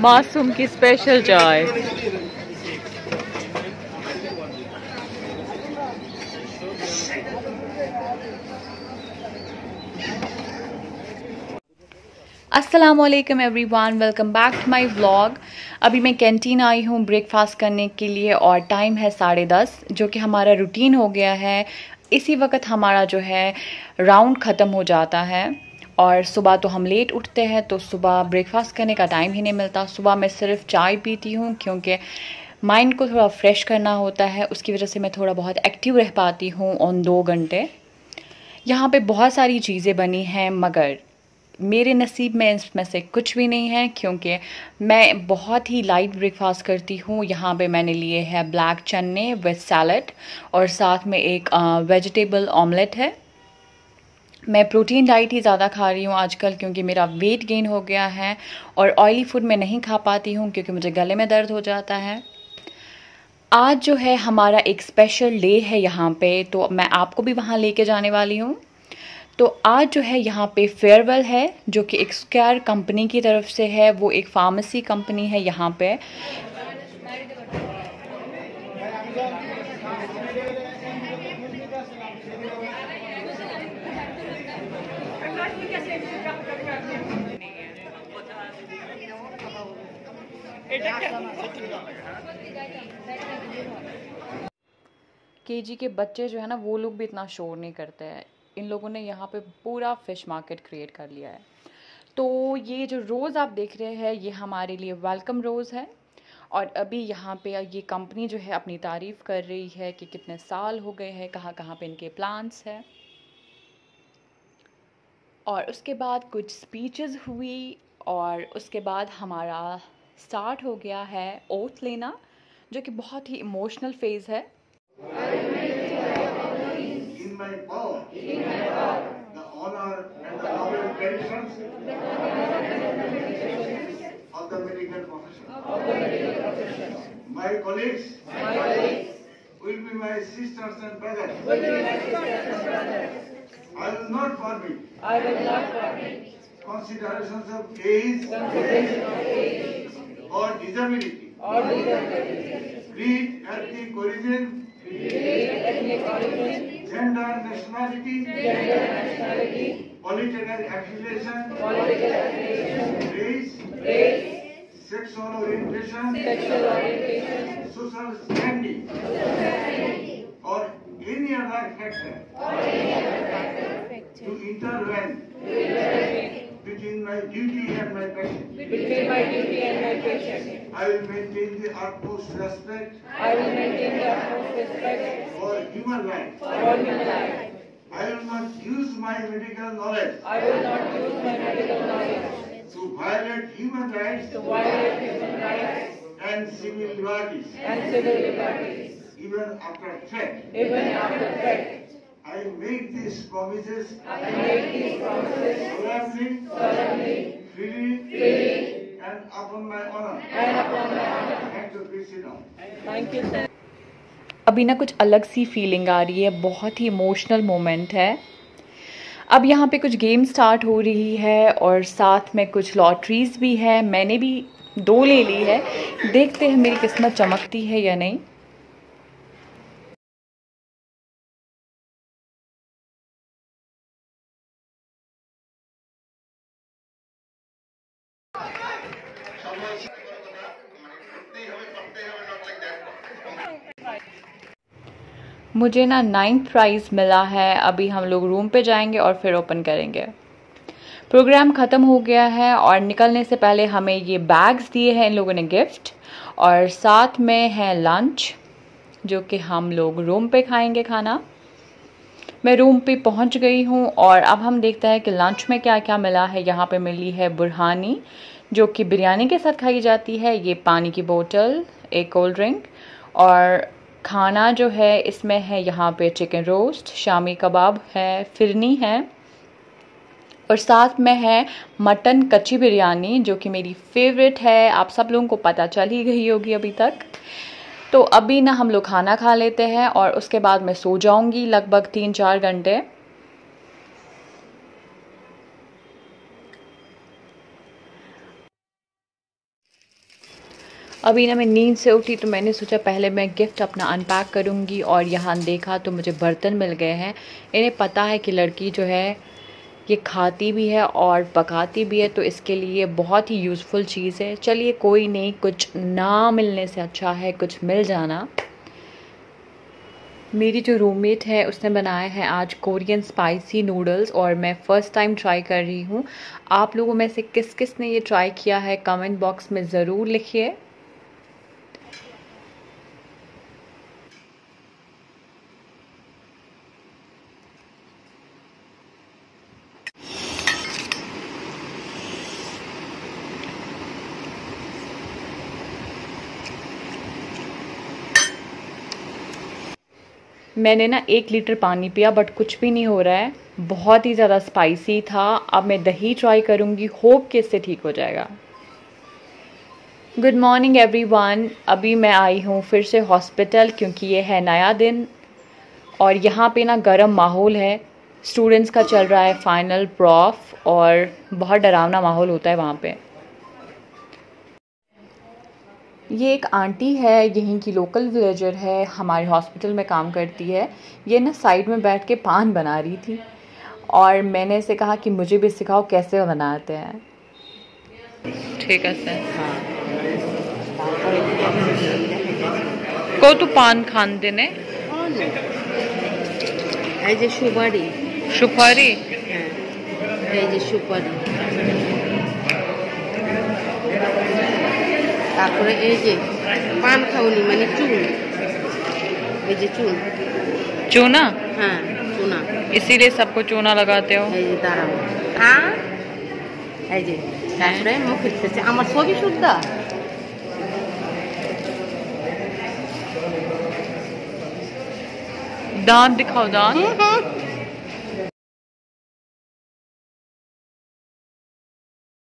मासूम की स्पेशल चाय। अस्सलामुअलैकुम everyone, welcome back to my vlog. अभी मैं कैंटीन आई हूँ ब्रेकफास्ट करने के लिए और टाइम है 10:30, जो कि हमारा रूटीन हो गया है। इसी वक्त हमारा जो है राउंड ख़त्म हो जाता है और सुबह तो हम लेट उठते हैं, तो सुबह ब्रेकफास्ट करने का टाइम ही नहीं मिलता। सुबह मैं सिर्फ चाय पीती हूँ क्योंकि माइंड को थोड़ा फ्रेश करना होता है, उसकी वजह से मैं थोड़ा बहुत एक्टिव रह पाती हूँ उन 2 घंटे। यहाँ पे बहुत सारी चीज़ें बनी हैं मगर मेरे नसीब में इसमें से कुछ भी नहीं है, क्योंकि मैं बहुत ही लाइट ब्रेकफास्ट करती हूँ। यहाँ पे मैंने लिए हैं ब्लैक चने विद सैलड और साथ में एक वेजिटेबल ऑमलेट है। मैं प्रोटीन डाइट ही ज़्यादा खा रही हूँ आजकल, क्योंकि मेरा वेट गेन हो गया है और ऑयली फूड मैं नहीं खा पाती हूँ क्योंकि मुझे गले में दर्द हो जाता है। आज जो है हमारा एक स्पेशल डे है यहाँ पे, तो मैं आपको भी वहाँ लेके जाने वाली हूँ। तो आज जो है यहाँ पे फेयरवेल है, जो कि एक स्क्वायर कंपनी की तरफ से है। वो एक फार्मेसी कंपनी है यहाँ पे। केजी के बच्चे जो है ना, वो लोग भी इतना शोर नहीं करते हैं। इन लोगों ने यहाँ पे पूरा फ़िश मार्केट क्रिएट कर लिया है। तो ये जो रोज़ आप देख रहे हैं, ये हमारे लिए वेलकम रोज़ है। और अभी यहाँ पे ये कंपनी जो है अपनी तारीफ़ कर रही है कि कितने साल हो गए हैं, कहाँ कहाँ पे इनके प्लान्स हैं। और उसके बाद कुछ स्पीचेस हुई और उसके बाद हमारा स्टार्ट हो गया है ओथ लेना, जो कि बहुत ही इमोशनल फेज़ है। In my power, the honor and the noble traditions of the medical profession. My colleagues will be my sisters and brothers. I will not permit considerations of age or disability, creed, ethnic origin, gender, nationality, political affiliation, race, sexual orientation, social standing, or any other factor to intervene between my duty and my passion. I will maintain the utmost respect for human life. I will not use my medical knowledge to violate human rights and civil liberties, even after threat. I make these promises solemnly, freely, and upon my honor. Thank you, please sit down. Thank you sir. अभी ना कुछ अलग सी feeling आ रही है, बहुत ही emotional moment है। अब यहाँ पे कुछ गेम स्टार्ट हो रही है और साथ में कुछ लॉटरीज भी है। मैंने भी 2 ले ली है, देखते हैं मेरी किस्मत चमकती है या नहीं। मुझे ना 9th प्राइज़ मिला है। अभी हम लोग रूम पे जाएंगे और फिर ओपन करेंगे। प्रोग्राम ख़त्म हो गया है और निकलने से पहले हमें ये बैग्स दिए हैं इन लोगों ने गिफ्ट, और साथ में है लंच जो कि हम लोग रूम पे खाएंगे खाना। मैं रूम पे पहुंच गई हूं और अब हम देखते हैं कि लंच में क्या क्या मिला है। यहाँ पे मिली है बुरहानी, जो कि बिरयानी के साथ खाई जाती है। ये पानी की बोतल, एक कोल्ड ड्रिंक, और खाना जो है इसमें है यहाँ पे चिकन रोस्ट, शामी कबाब है, फिरनी है, और साथ में है मटन कच्ची बिरयानी, जो कि मेरी फेवरेट है। आप सब लोगों को पता चल ही गई होगी अभी तक। तो अभी ना हम लोग खाना खा लेते हैं और उसके बाद मैं सो जाऊंगी लगभग 3-4 घंटे। अभी ना मैं नींद से उठी तो मैंने सोचा पहले मैं गिफ्ट अपना अनपैक करूँगी, और यहाँ देखा तो मुझे बर्तन मिल गए हैं। इन्हें पता है कि लड़की जो है ये खाती भी है और पकाती भी है, तो इसके लिए बहुत ही यूज़फुल चीज़ है। चलिए कोई नहीं, कुछ ना मिलने से अच्छा है कुछ मिल जाना। मेरी जो रूममेट है उसने बनाया है आज कोरियन स्पाइसी नूडल्स, और मैं फ़र्स्ट टाइम ट्राई कर रही हूँ। आप लोगों में से किस किस ने ये ट्राई किया है कमेंट बॉक्स में ज़रूर लिखिए। मैंने ना 1 लीटर पानी पिया बट कुछ भी नहीं हो रहा है, बहुत ही ज़्यादा स्पाइसी था। अब मैं दही ट्राई करूँगी, होप कि इससे ठीक हो जाएगा। Good morning everyone. अभी मैं आई हूँ फिर से हॉस्पिटल, क्योंकि ये है नया दिन और यहाँ पे ना गर्म माहौल है। स्टूडेंट्स का चल रहा है फाइनल प्रॉफ और बहुत डरावना माहौल होता है वहाँ पे। ये एक आंटी है, यहीं की लोकल विलेजर है, हमारे हॉस्पिटल में काम करती है। ये ना साइड में बैठ के पान बना रही थी और मैंने इसे कहा कि मुझे भी सिखाओ कैसे बनाते हैं। ठीक है सर। हाँ को तो पान खान देने सुपारी सुपारी सुपारी তারপরে এই যে পান খাওনি মানে চুন, এই যে চুন चूना। হ্যাঁ চুনা, इसीलिए सबको चूना लगाते हो। এই যে দাঁড়াও এই যে তারপরে মুখ দিতেছে আমার ছবি শুদ্ধ। दांत दिखाओ दांत।